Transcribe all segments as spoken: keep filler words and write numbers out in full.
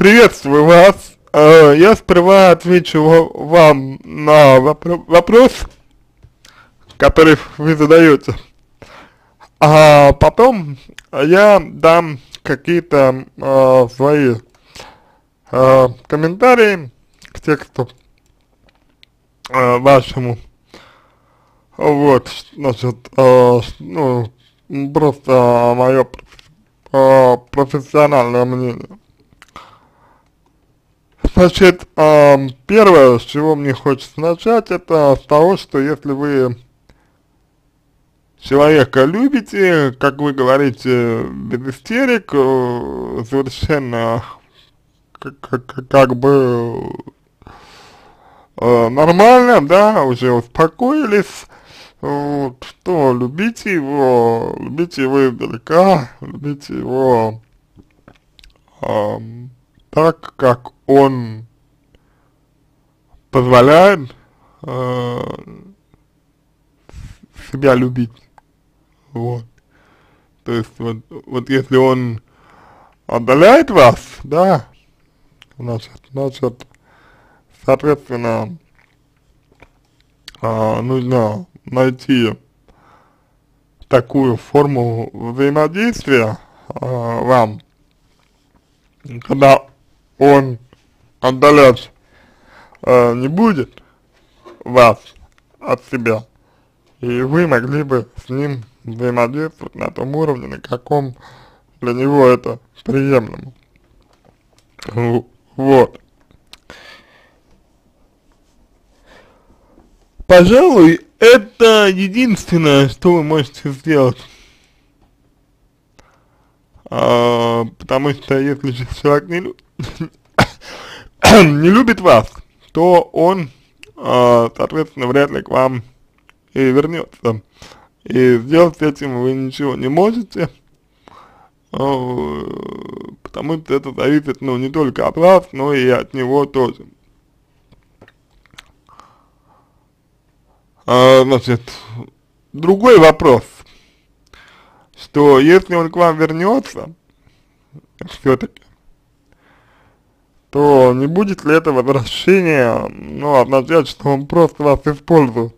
Приветствую вас. Э, Я сперва отвечу ва- вам на вопро- вопрос, который вы задаете, а потом я дам какие-то э, свои э, комментарии к тексту э, вашему. Вот, значит, э, ну, просто мое профессиональное мнение. Значит, ам, первое, с чего мне хочется начать, это с того, что если вы человека любите, как вы говорите, без истерик, э, совершенно как, как, как бы э, нормально, да, уже успокоились, вот, то любите его, любите его издалека, любите его ам, так, как он позволяет э, себя любить, вот, то есть вот, вот если он отдаляет вас, да, значит, значит, соответственно, э, нужно найти такую форму взаимодействия э, вам, когда он отдалять э, не будет вас от себя, и вы могли бы с ним взаимодействовать на том уровне, на каком для него это приемлемо. В- Вот. Пожалуй, это единственное, что вы можете сделать. А, потому что если же человек не, лю- не любит вас, то он, а, соответственно, вряд ли к вам и вернется. И сделать с этим вы ничего не можете, а, потому что это зависит, ну, не только от вас, но и от него тоже. А, значит, другой вопрос, что если он к вам вернется, все-таки, то не будет ли это возвращение, ну, означать, что он просто вас использует?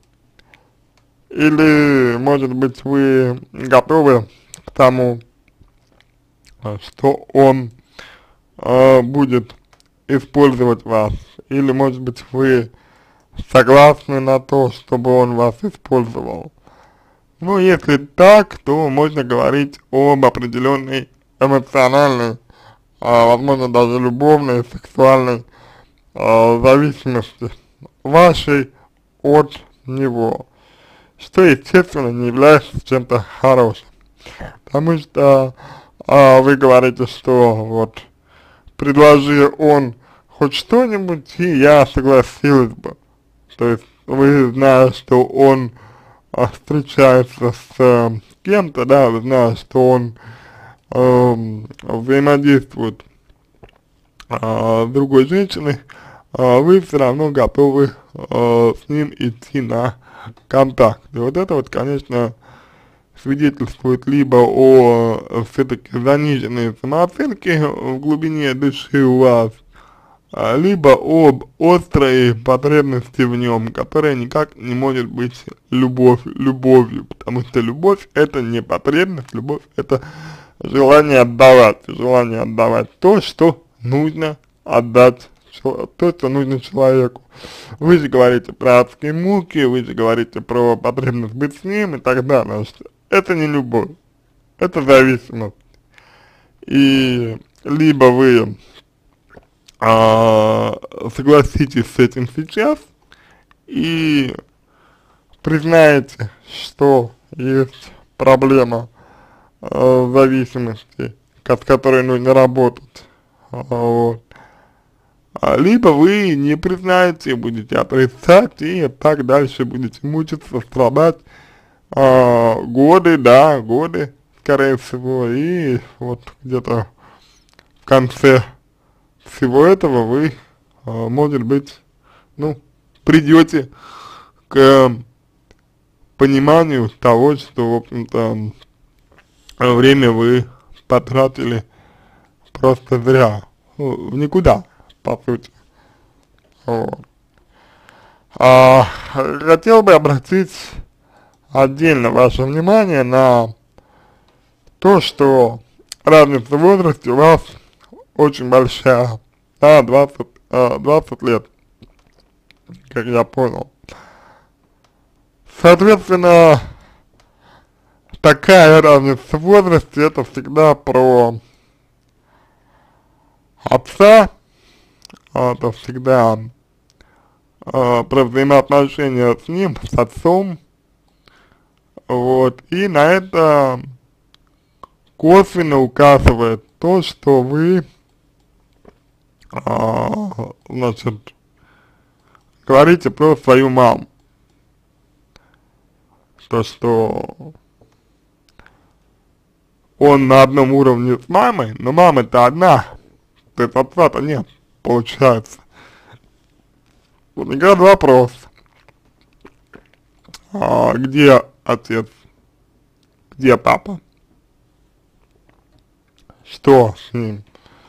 Или, может быть, вы готовы к тому, а, что он э, будет использовать вас? Или, может быть, вы согласны на то, чтобы он вас использовал? Ну, если так, то можно говорить об определенной эмоциональной, а, возможно, даже любовной, сексуальной а, зависимости вашей от него, что, естественно, не является чем-то хорошим. Потому что а, вы говорите, что вот предложи он хоть что-нибудь, и я согласилась бы. То есть вы знаете, что он а, встречается с э, кем-то, да, вы знаете, что он эм, взаимодействует а, с другой женщиной, а, вы все равно готовы э, с ним идти на контакт. И вот это вот, конечно, свидетельствует либо о э, все-таки заниженной самооценке в глубине души у вас, а, либо об острой потребности в нем, которая никак не может быть любовь, любовью, потому что любовь это не потребность, любовь это желание отдавать, желание отдавать то, что нужно отдать, то, что нужно человеку. Вы же говорите про адские муки, вы же говорите про потребность быть с ним и так далее. Что это не любовь, это зависимость. И либо вы а, согласитесь с этим сейчас и признаете, что есть проблема а, зависимости, с которой нужно работать. А, вот. А, либо вы не признаете, будете отрицать и так дальше будете мучиться, страдать а, годы, да, годы, скорее всего, и вот где-то в конце всего этого вы, а, может быть, ну, придете к пониманию того, что, в общем-то, время вы потратили просто зря. в никуда, по сути. Вот. А, хотел бы обратить отдельно ваше внимание на то, что разница в возрасте у вас очень большая, да, двадцать, двадцать лет, как я понял. Соответственно, такая разница в возрасте, это всегда про отца, это всегда э, про взаимоотношения с ним, с отцом, вот, и на это косвенно указывает то, что вы, э, значит, говорите про свою маму, то, что он на одном уровне с мамой, но мама-то одна, то есть отца-то нет, получается. Возникает вопрос, а где отец, где папа, что с ним?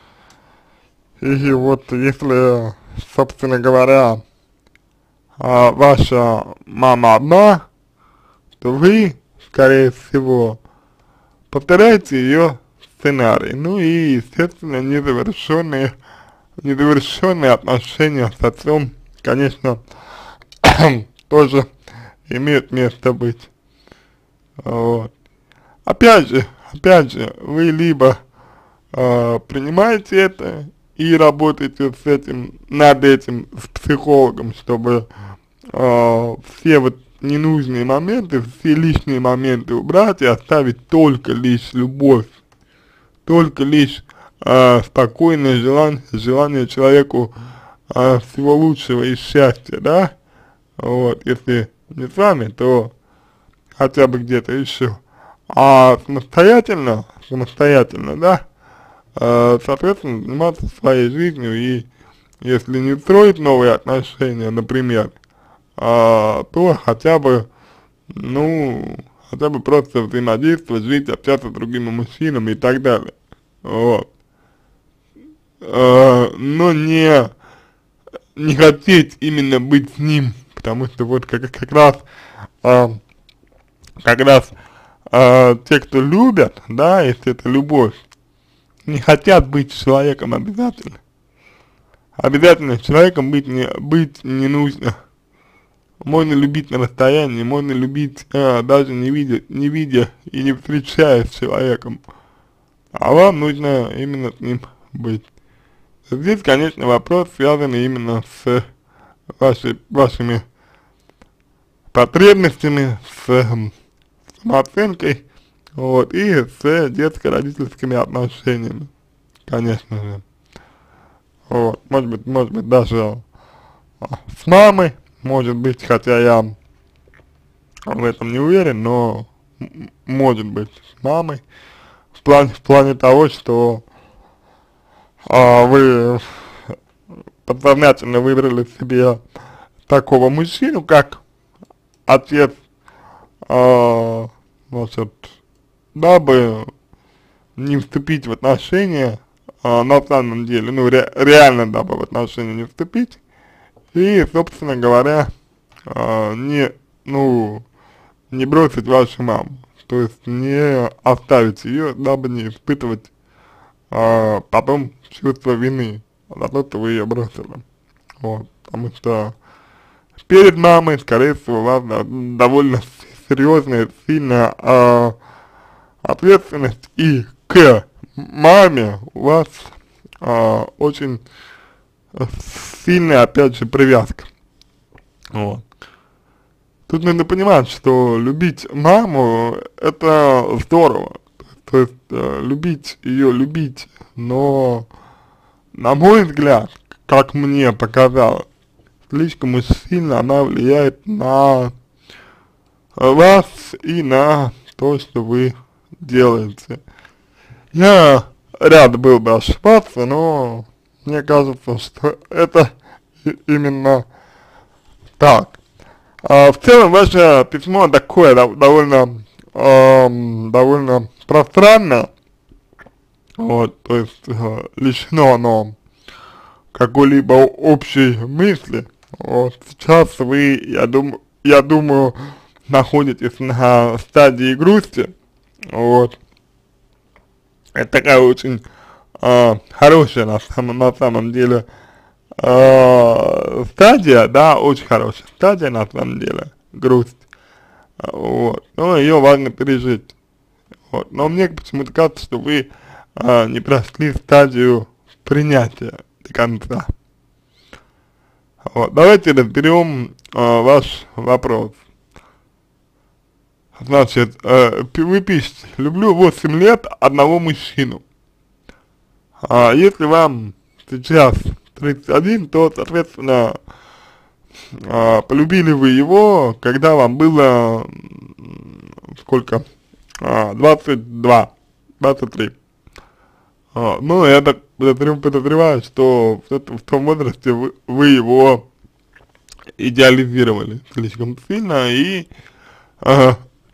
И вот если, собственно говоря, а, ваша мама одна, то вы, скорее всего, повторяете ее сценарий. Ну и, естественно, незавершенные, незавершенные отношения с отцом, конечно, тоже имеют место быть. Вот. Опять же, опять же, вы либо э, принимаете это и работаете с этим, над этим, с психологом, чтобы э, все вот ненужные моменты, все лишние моменты убрать и оставить только лишь любовь, только лишь э, спокойное желание, желание человеку э, всего лучшего и счастья, да, вот, если не с вами, то хотя бы где-то еще, а самостоятельно, самостоятельно, да, э, соответственно, заниматься своей жизнью и если не строить новые отношения, например, А, то хотя бы, ну, хотя бы просто взаимодействовать, жить, общаться с другими мужчинами и так далее, вот. А, но не, не хотеть именно быть с ним, потому что вот как, как раз, а, как раз а, те, кто любят, да, если это любовь, не хотят быть с человеком обязательно. Обязательно с человеком быть не, быть не нужно. Можно любить на расстоянии, можно любить, а, даже не видя, не видя и не встречаясь с человеком. А вам нужно именно с ним быть. Здесь, конечно, вопрос связан именно с вашей, вашими потребностями, с самооценкой, вот, и с детско-родительскими отношениями, конечно же. Вот, может быть, может быть, даже а, с мамой, может быть, хотя я в этом не уверен, но может быть с мамой, в плане, в плане того, что а, вы подсознательно выбрали себе такого мужчину, как отец, а, значит, дабы не вступить в отношения, а, на самом деле, ну, ре, реально дабы в отношения не вступить, и, собственно говоря, а, не, ну, не бросить вашу маму, то есть не оставить ее, дабы не испытывать а, потом чувство вины за то, что вы ее бросили. Вот, потому что перед мамой, скорее всего, у вас да, довольно серьезная, сильная а, ответственность, и к маме у вас а, очень сильная, опять же, привязка. Вот. Тут нужно понимать, что любить маму это здорово, то есть э, любить ее, любить, но на мой взгляд, как мне показалось, слишком уж сильно она влияет на вас и на то, что вы делаете. Я рад был бы ошибаться, но мне кажется, что это именно так. А, в целом, ваше письмо такое, да, довольно, эм, довольно пространное, вот, то есть, э, лишено оно какой-либо общей мысли. Вот сейчас вы, я думаю, я думаю, находитесь на стадии грусти. Вот. Это такая очень э, хорошая на самом, на самом деле э, стадия, да, очень хорошая стадия на самом деле, грусть. Вот. Но ее важно пережить. Вот. Но мне почему-то кажется, что вы э, не прошли стадию принятия до конца. Вот. Давайте разберем э, ваш вопрос. Значит, э, вы пишете: люблю восемь лет одного мужчину. А если вам сейчас тридцать один, то, соответственно, э, полюбили вы его, когда вам было сколько? А, двадцать два, двадцать три. А, ну, я так подозреваю, что в, в том возрасте вы, вы его идеализировали слишком сильно, и э,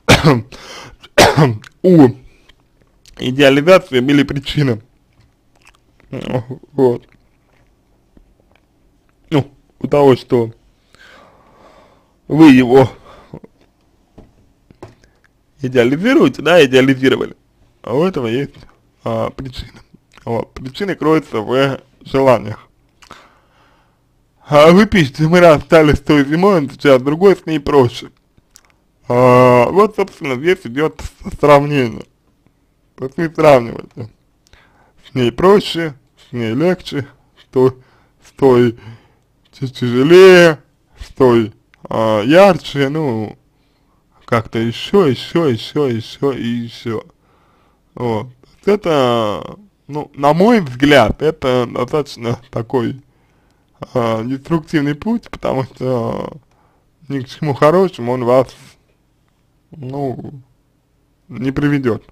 у идеализации были причины. Вот. Ну, у того, что вы его идеализируете, да, идеализировали. А у этого есть а, причина. Вот. Причины кроются в желаниях. А вы пишете: мы расстались с той зимой, но сейчас другой с ней проще. А, вот, собственно, здесь идет сравнение. То есть вы сравниваете. С ней проще, с ней легче, с той, с той тяжелее, с той а, ярче, ну, как-то еще, еще, еще, еще и еще. Вот. Это, ну, на мой взгляд, это достаточно такой э, деструктивный путь, потому что ни к чему хорошему он вас, ну, не приведет.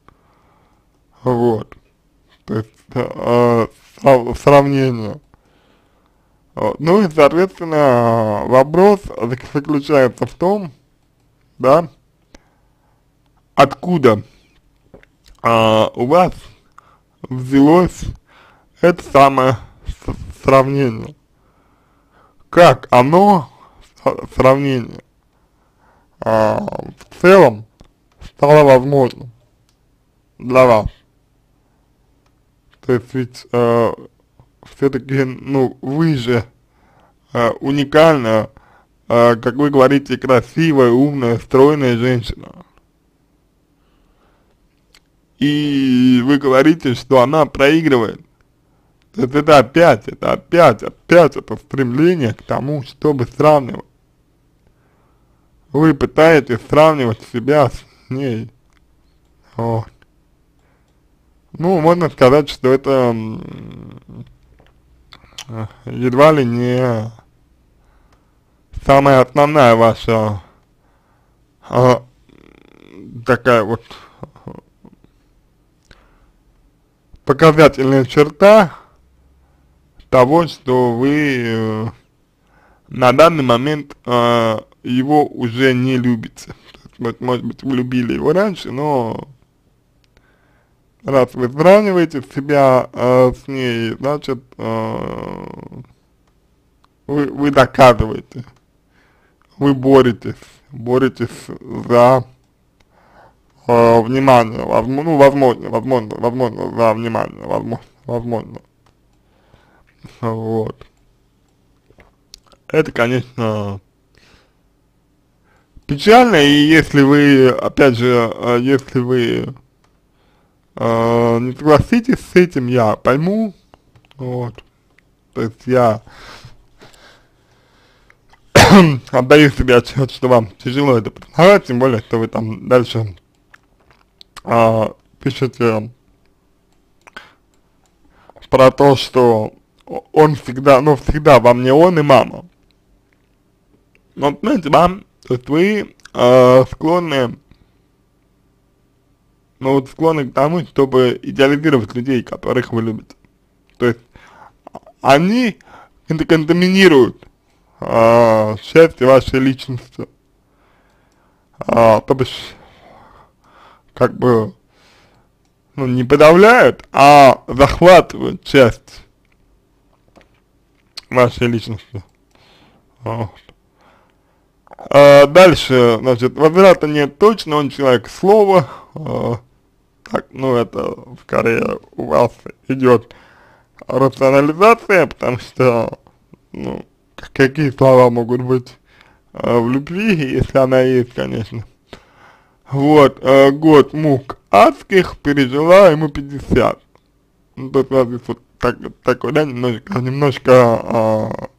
Вот. То есть, э, э, сравнение. Вот. Ну и, соответственно, вопрос заключается в том, да, откуда а, у вас взялось это самое сравнение, как оно, сравнение, а, в целом стало возможным для вас. То есть ведь э, все-таки, ну, вы же э, уникальная, э, как вы говорите, красивая, умная, стройная женщина. И вы говорите, что она проигрывает. То есть это опять, это опять, опять это стремление к тому, чтобы сравнивать. Вы пытаетесь сравнивать себя с ней. Вот. Ну, можно сказать, что это едва ли не самая основная ваша а, такая вот показательная черта того, что вы э, на данный момент э, его уже не любите. Вот, может быть, вы любили его раньше, но раз вы сравниваете себя э, с ней, значит, э, вы, вы доказываете, вы боретесь, боретесь за э, внимание, возможно, ну, возможно, возможно, возможно, за внимание, возможно, возможно. Вот. Это, конечно, печально, и если вы, опять же, э, если вы э, не согласитесь с этим, я пойму, вот, то есть я отдаю себе отчет, что вам тяжело это признавать, тем более, что вы там дальше э, пишете про то, что он всегда, ну, всегда во мне он и мама. Но, знаете, вам, то есть вы э, склонны, ну, вот склонны к тому, чтобы идеализировать людей, которых вы любите. То есть они контаминируют э, счастье вашей личности. Э, то бишь, как бы, ну, не подавляют, а захватывают часть вашей личности. Вот. А дальше, значит, возврата нет точно, он человек слова, а, так, ну это скорее у вас идет рационализация, потому что, ну, какие слова могут быть а, в любви, если она есть, конечно. Вот, а, год мук адских, пережила ему пятьдесят. Ну, тут у вас здесь вот так, такой, да, немножко, немножко а,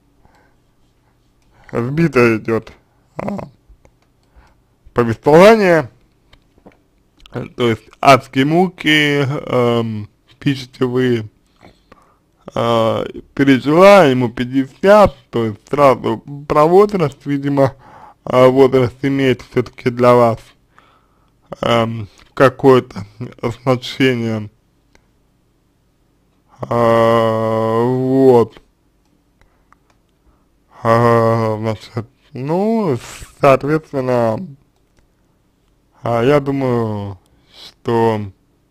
сбито идет а, повествование, то есть адские муки, эм, пишете вы, э, пережила ему пятьдесят, то есть сразу про возраст, видимо, э, возраст имеет все-таки для вас эм, какое-то значение, э, вот, э, значит, ну, соответственно, А я думаю, что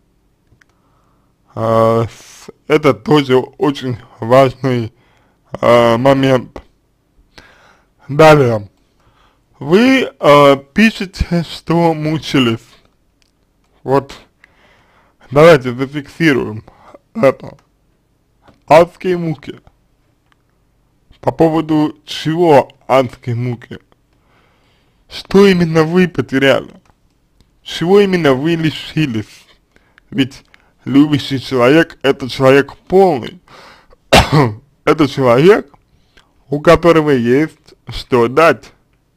а, с, это тоже очень важный а, момент. Далее. Вы а, пишете, что мучились. Вот, давайте зафиксируем это. Адские муки. По поводу чего адские муки? Что именно вы потеряли? Чего именно вы лишились? Ведь любящий человек — это человек полный. Это человек, у которого есть что дать.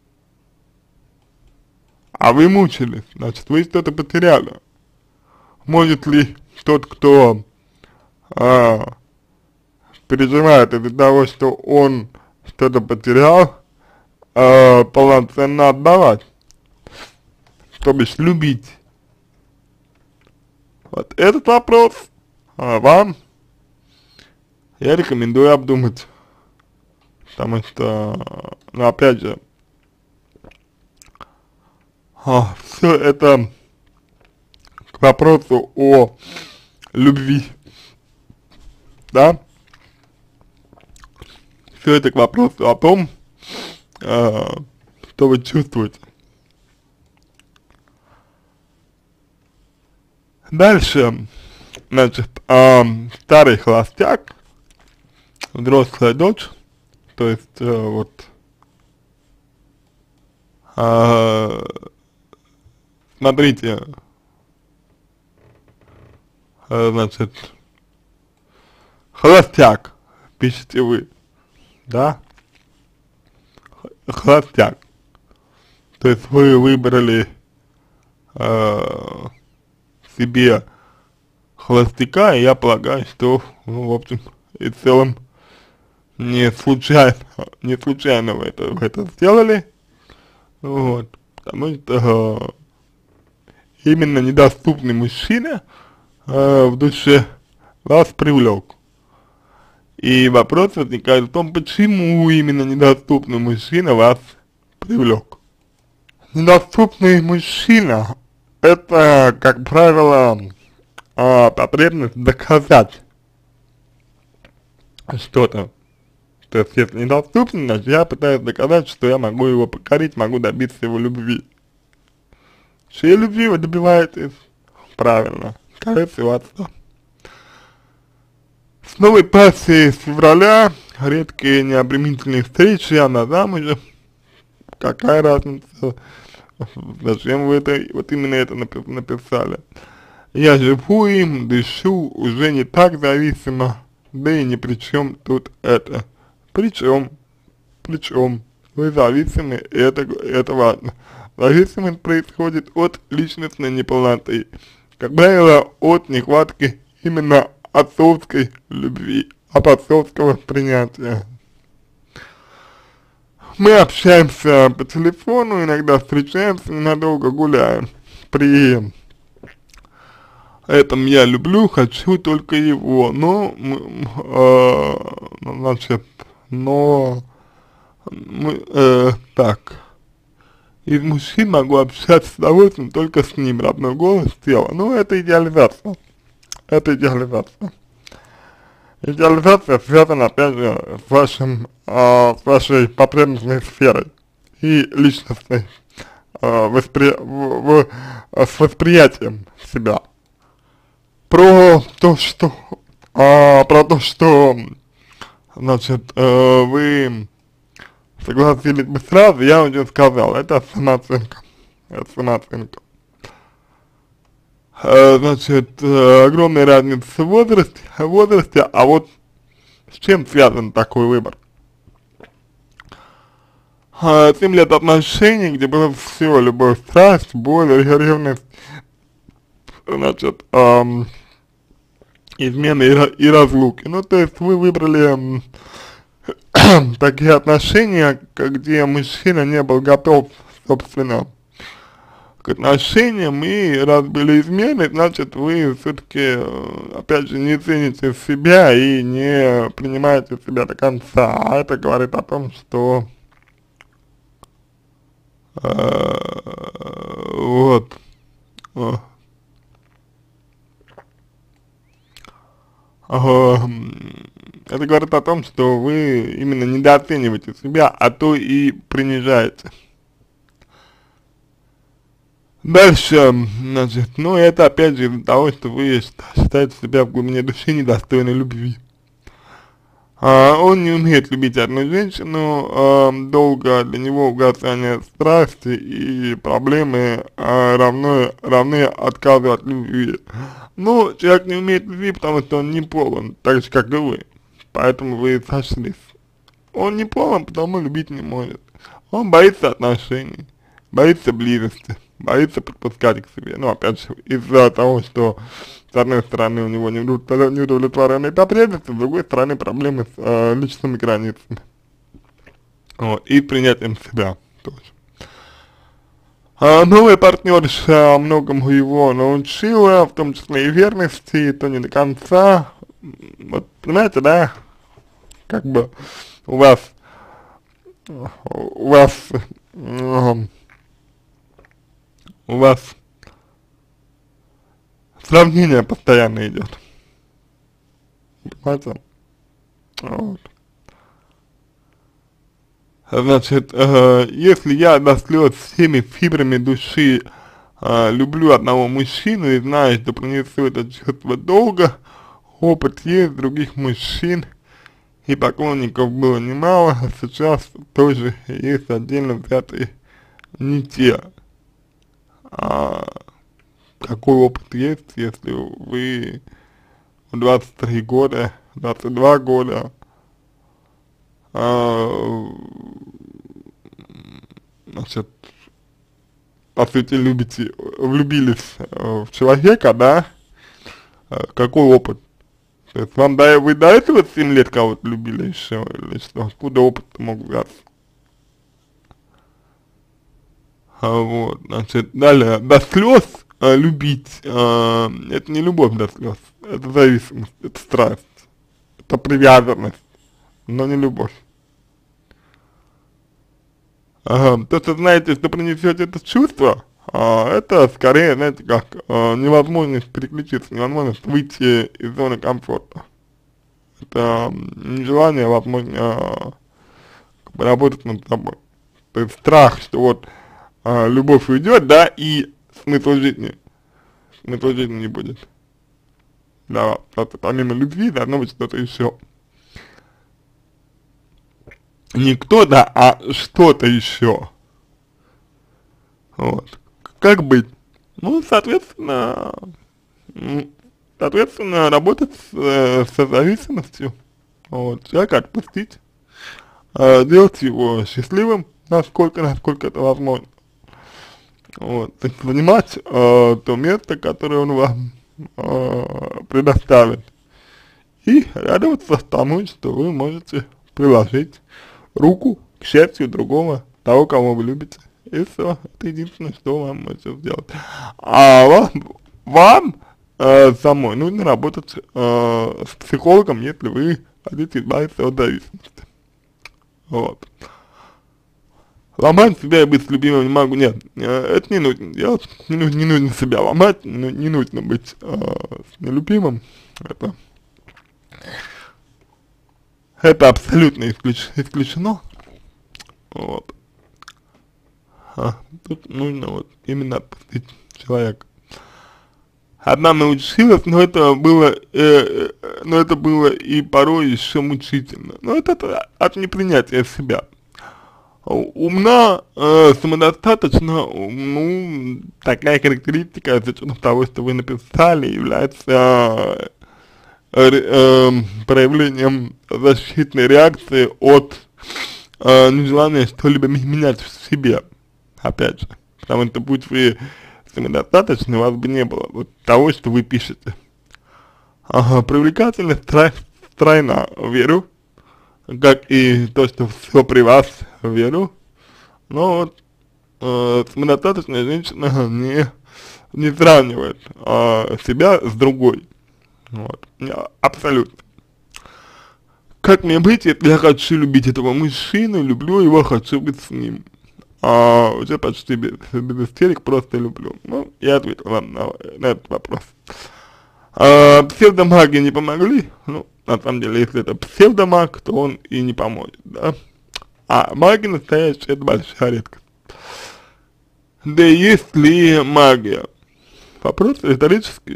А вы мучились, значит, вы что-то потеряли. Может ли тот, кто а, переживает из-за того, что он что-то потерял, а, полноценно отдавать? То бишь любить? Вот этот вопрос а, вам я рекомендую обдумать, потому что, ну, опять же, а, все это к вопросу о любви, да, все это к вопросу о том, а, что вы чувствуете. Дальше, значит, э, старый холостяк, взрослая дочь, то есть, э, вот, э, смотрите, э, значит, холостяк, пишете вы, да, холостяк, то есть вы выбрали, э, себе холостяка, и я полагаю, что, ну, в общем и целом, не случайно, не случайно вы это, вы это сделали, вот, потому что э, именно недоступный мужчина э, в душе вас привлек. И вопрос возникает в том, почему именно недоступный мужчина вас привлек. Недоступный мужчина — это, как правило, а, потребность доказать что-то. То есть, если недоступно, значит, я пытаюсь доказать, что я могу его покорить, могу добиться его любви. Чьей любви вы добиваетесь? Правильно, скорее всего, отца. С новой пассией с февраля, редкие необременительные встречи, она замужем. Какая разница? Зачем вы это, вот именно это написали? Я живу им, дышу, уже не так зависимо, да и ни при чем тут это. Причем, причем, вы зависимы, и это, это важно. Зависимость происходит от личностной неполноты, как правило, от нехватки именно отцовской любви, от отцовского принятия. Мы общаемся по телефону, иногда встречаемся, ненадолго гуляем. При этом я люблю, хочу только его, но, э, значит, но, мы, э, так, из мужчин могу общаться с удовольствием только с ним, родной голос, тело. Ну, это идеализация, это идеализация. Идеализация связана, опять же, с вашим, а, с вашей потребностной сферой и личностной, а, воспри... в, в, с восприятием себя. Про то, что, а, про то, что, значит, э, вы согласились бы сразу, я уже сказал, это самооценка, это самооценка. Э, значит, э, огромная разница в возрасте, в возрасте, а вот с чем связан такой выбор? Э, семь лет отношений, где было все, любовь, страсть, боль, ревность, значит, эм, измены и, и разлуки. Ну, то есть вы выбрали э, такие отношения, где мужчина не был готов, собственно, к отношениям, и раз были измены, значит, вы все-таки, опять же, не цените себя и не принимаете себя до конца. А это говорит о том, что э, вот э, э, это говорит о том, что вы именно недооцениваете себя, а то и принижаете. Дальше, значит, ну это опять же из-за того, что вы считаете себя в глубине души недостойной любви. А, он не умеет любить одну женщину, а, долго для него угасание страсти и проблемы а, равно, равны отказу от любви. Ну, человек не умеет любви, потому что он не полон, так же как и вы, поэтому вы сошлись. Он не полон, потому любить не может. Он боится отношений, боится близости, боится подпускать к себе. Ну, опять же, из-за того, что с одной стороны у него неудовлетворенные потребности, с другой стороны проблемы с э, личными границами. Вот, и принятием себя тоже. А новая партнерша многому его научила, в том числе и верности, и то не до конца. Вот, понимаете, да, как бы у вас, у вас, э, у вас сравнение постоянно идет. Понимаете? Вот. Значит, э, если я до слез всеми фибрами души э, люблю одного мужчину и знаю, что принесу это чувство долго, опыт есть, других мужчин и поклонников было немало, а сейчас тоже есть отдельно взятые не те. А какой опыт есть, если вы в двадцать три года, двадцать два года, а, значит, по сути, любите, влюбились в человека, да, какой опыт? То есть вам до, вы до этого семь лет кого-то любили еще, или что? Откуда опыт мог взяться? А, вот, значит, далее, до слез а, любить, а, это не любовь до слез, это зависимость, это страсть, это привязанность, но не любовь. Ага, то, что знаете, что принесете это чувство, а, это скорее, знаете, как а, невозможность переключиться, невозможность выйти из зоны комфорта. Это нежелание, возможно, а, как бы работать над собой. То есть страх, что вот а, любовь уйдет, да, и смысл жизни, смысл жизни не будет. Да, просто помимо любви должно быть что-то еще. Не кто-то, а что-то еще. Вот. Как быть? Ну, соответственно, соответственно, работать с, э, со зависимостью. Вот. Человека отпустить, э, делать его счастливым, насколько, насколько это возможно. Вот. То есть занимать э, то место, которое он вам э, предоставит. И радоваться тому, что вы можете приложить руку к счастью другого, того, кого вы любите. И все, это единственное, что вам можете сделать. А вам, вам э, самой нужно работать э, с психологом, если вы хотите избавиться от зависимости. Вот. Ломать себя и быть любимым не могу, нет, э, это не нужно делать, не, нужно, не нужно себя ломать, не, не нужно быть э, нелюбимым, это это абсолютно исключ, исключено. Вот. А, тут нужно вот именно отпустить человека. Одна научилась, но это было, э, но это было и порой еще мучительно. Но это от, от непринятия себя. Умна, э, самодостаточно, ну, такая характеристика, с учетом того, что вы написали, является э, э, проявлением защитной реакции от э, нежелания что-либо менять в себе, опять же. Потому что будь вы самодостаточны, у вас бы не было вот того, что вы пишете. Ага, привлекательность трой, тройна, верю, как и то, что все при вас, верю, но вот э, самодостаточная женщина не, не сравнивает э, себя с другой, вот, абсолютно. Как мне быть, если я хочу любить этого мужчину, люблю его, хочу быть с ним? А, уже почти без, без истерик, просто люблю. Ну, я ответил вам на, на этот вопрос. А, псевдомаги не помогли, ну, на самом деле, если это псевдомаг, то он и не поможет, да. А маги настоящие — это большая редкость. Да и есть ли магия? Вопрос риторический.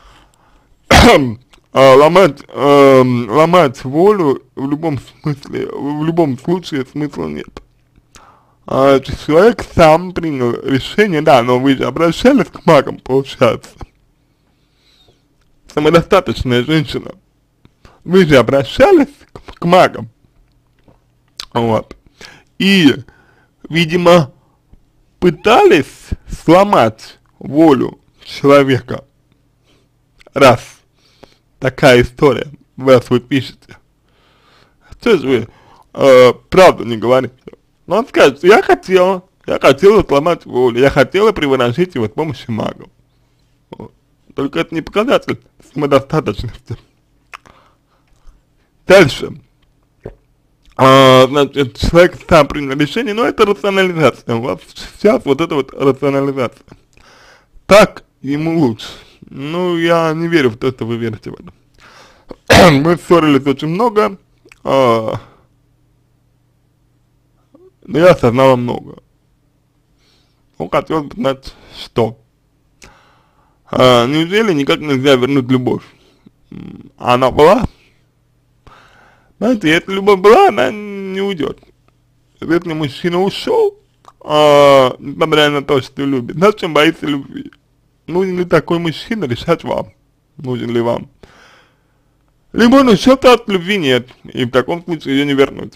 а, ломать, а, ломать волю в любом смысле, в любом случае смысла нет. А, человек сам принял решение, да, но вы же обращались к магам, получается. Самодостаточная женщина. Вы же обращались к, к магам. Вот. И, видимо, пытались сломать волю человека. Раз такая история, раз вы пишете. Что же вы э, правду не говорите? Но он скажет, я хотела, я хотела сломать волю, я хотела приворожить его с помощью магов. Вот. Только это не показатель самодостаточности. Дальше. А, значит, человек сам принял решение, но это рационализация. У вас сейчас вот это вот рационализация. Так ему лучше. Ну, я не верю в то, что вы верите в это. Мы ссорились очень много, а, но я осознала много. Ну, хотелось бы знать, что. А, неужели никак нельзя вернуть любовь? Она была? Знаете, если любовь была, она не уйдет. Если мужчина ушел, а, несмотря на то, что любит, зачем боится любви? Нужен ли такой мужчина, решать вам, нужен ли вам. Либо он ушел, от любви нет, и в таком случае ее не вернуть.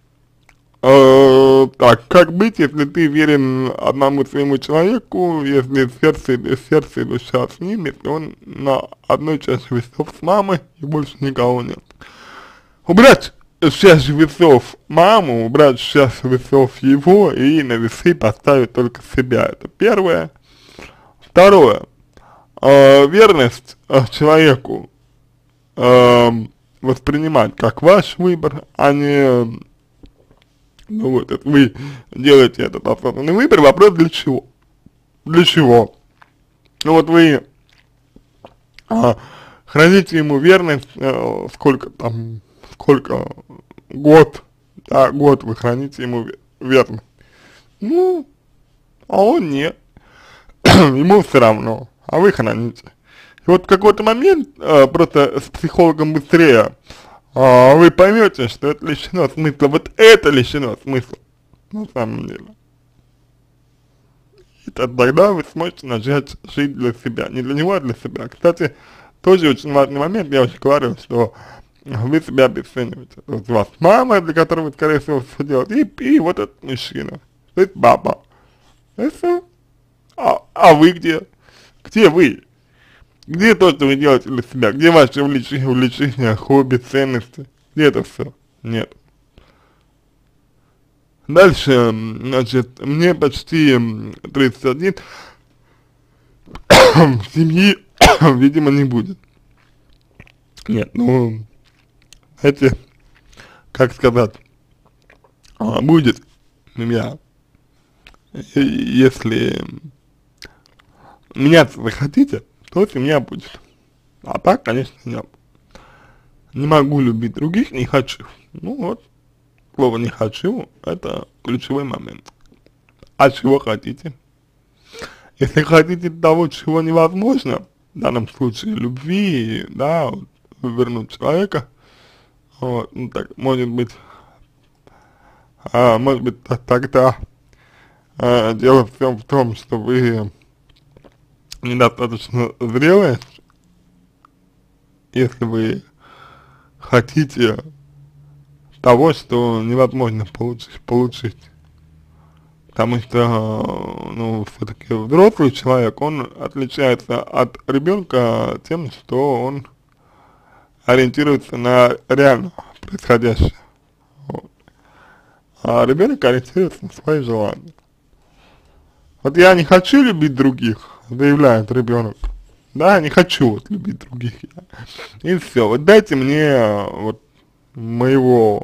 А, так, как быть, если ты верен одному своему человеку, если сердце, сердце и душа с ним, если он на одной чаше весов с мамой и больше никого нет? Убрать с чаши весов маму, убрать с чаши весов его и на весы поставить только себя. Это первое. Второе. Э, верность э, человеку э, воспринимать как ваш выбор, а не, ну вот, это вы делаете этот осознанный выбор. Вопрос для чего? Для чего? Ну вот вы э, храните ему верность, э, сколько там, сколько, год, да, год вы храните ему верность. Ну, а он нет. Ему все равно, а вы храните. И вот в какой-то момент, э, просто с психологом быстрее, э, вы поймете, что это лишено смысла, вот это лишено смысла, на самом деле. И тогда вы сможете начать жить для себя, не для него, а для себя. Кстати, тоже очень важный момент, я уже говорил, что вы себя обесцениваете. Вот у вас мама, для которой вы, скорее всего, все делаете, и, и вот этот мужчина, то есть папа. И все. А, а вы где? Где вы? Где то, что вы делаете для себя? Где ваши увлечения, увлечения, хобби, ценности? Где это все? Нет. Дальше, значит, мне почти тридцать один, семьи, видимо, не будет. Нет, ну, знаете, как сказать, а, будет семья, если меняться вы хотите, то семья будет. А так, конечно, нет. не могу любить других, не хочу. Ну вот, слово не хочу, это ключевой момент. А чего хотите? Если хотите того, чего невозможно, в данном случае любви, да, вот, вернуть человека, вот, ну так, может быть, а, может быть, тогда а, дело всем в том, что вы недостаточно зрелые, если вы хотите того, что невозможно получить, получить. Потому что, ну, все-таки взрослый человек, он отличается от ребенка тем, что он ориентируется на реально происходящее. Вот. А ребенок ориентируется на свои желания. Вот я не хочу любить других, заявляет ребенок. Да, не хочу вот любить других. И все, вот дайте мне вот моего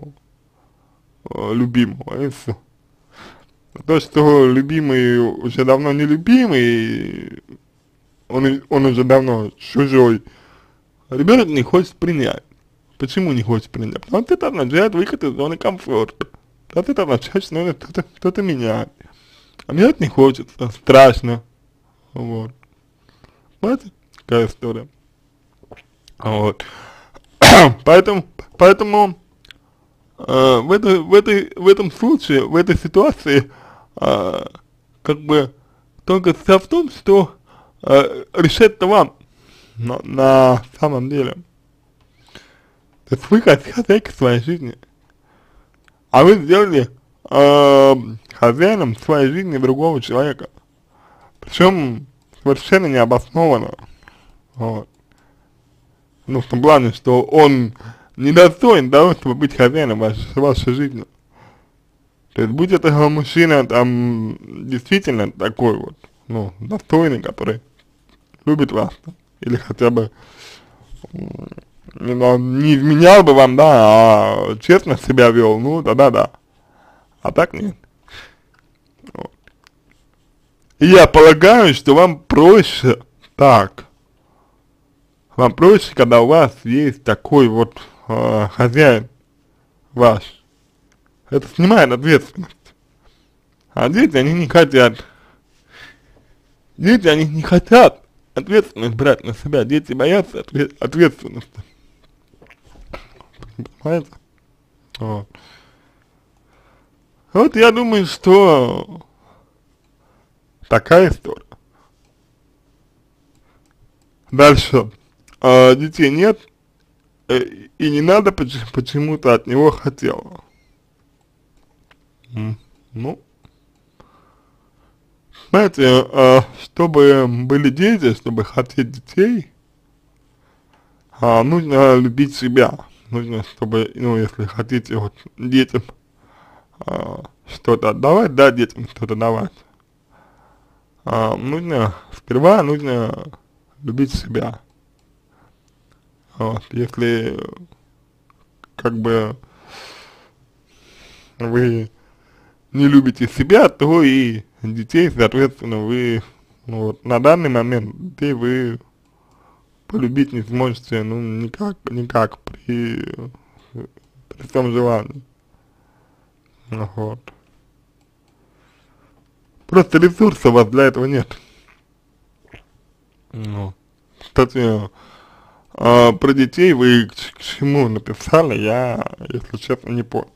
э, любимого, и все. То, что любимый уже давно не любимый, он, он уже давно чужой, ребенок не хочет принять. Почему не хочет принять? Потому что это означает выход из зоны комфорта. Потому что это означает, что надо кто-то кто менять. А менять не хочется, страшно. Вот. Понимаете, какая история? Вот. поэтому, поэтому э, в, этой, в, этой, в этом случае, в этой ситуации, э, как бы только вся в том, что э, решать-то вам на, на самом деле. То есть вы хозяйка своей жизни, а вы сделали э, хозяином своей жизни другого человека. Причем совершенно необоснованно. Вот. Ну, в том плане, что он недостоин того, чтобы быть хозяином вашей, вашей жизни. То есть, будь это мужчина, там, действительно такой вот, ну, достойный, который любит вас, или хотя бы не, не изменял бы вам, да, а честно себя вел, ну, тогда да. А так нет. Вот. И я полагаю, что вам проще так. Вам проще, когда у вас есть такой вот э, хозяин ваш. Это снимает ответственность. А дети, они не хотят. Дети, они не хотят ответственность брать на себя. Дети боятся ответ ответственности. Понимаете? Вот. Вот я думаю, что такая история. Дальше. А, детей нет, э, и не надо почему-то от него хотел. Mm. Ну, знаете, а, чтобы были дети, чтобы хотеть детей, а, нужно любить себя. Нужно, чтобы, ну, если хотите вот детям а, что-то отдавать, да, детям что-то давать, а, нужно, сперва нужно любить себя. Вот, если, как бы, вы не любите себя, то и детей, соответственно, вы, ну, вот, на данный момент детей вы полюбить не сможете, ну, никак, никак, при, при том желании. Вот. Просто ресурсов у вас для этого нет. Ну, кстати, а, про детей вы к, к чему написали, я, если честно, не понял.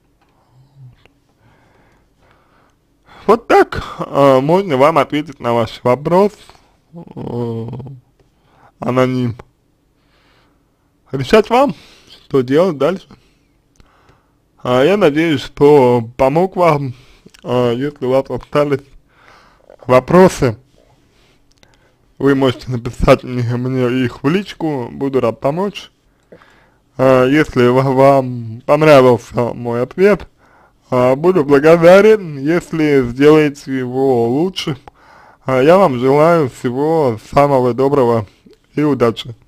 Вот так а, можно вам ответить на ваш вопрос, а, аноним. Решать вам, что делать дальше. А, я надеюсь, что помог вам. А, если у вас остались вопросы, вы можете написать мне, мне их в личку, буду рад помочь. А, если вам понравился мой ответ, а, буду благодарен, если сделаете его лучше. А, я вам желаю всего самого доброго и удачи.